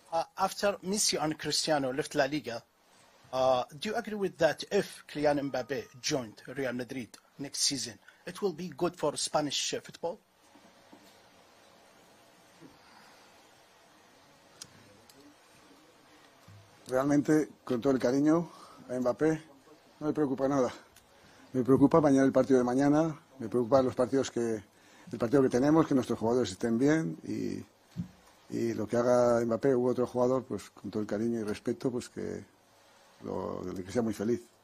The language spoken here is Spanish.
After Messi and Cristiano left La Liga, do you agree with that if Kylian Mbappe joined Real Madrid next season, it will be good for Spanish football? Realmente, con todo el cariño a Mbappé, no me preocupa nada. Me preocupa mañana el partido de mañana, me preocupa el partido que tenemos, que nuestros jugadores estén bien y lo que haga Mbappé u otro jugador, pues con todo el cariño y respeto, pues que sea muy feliz.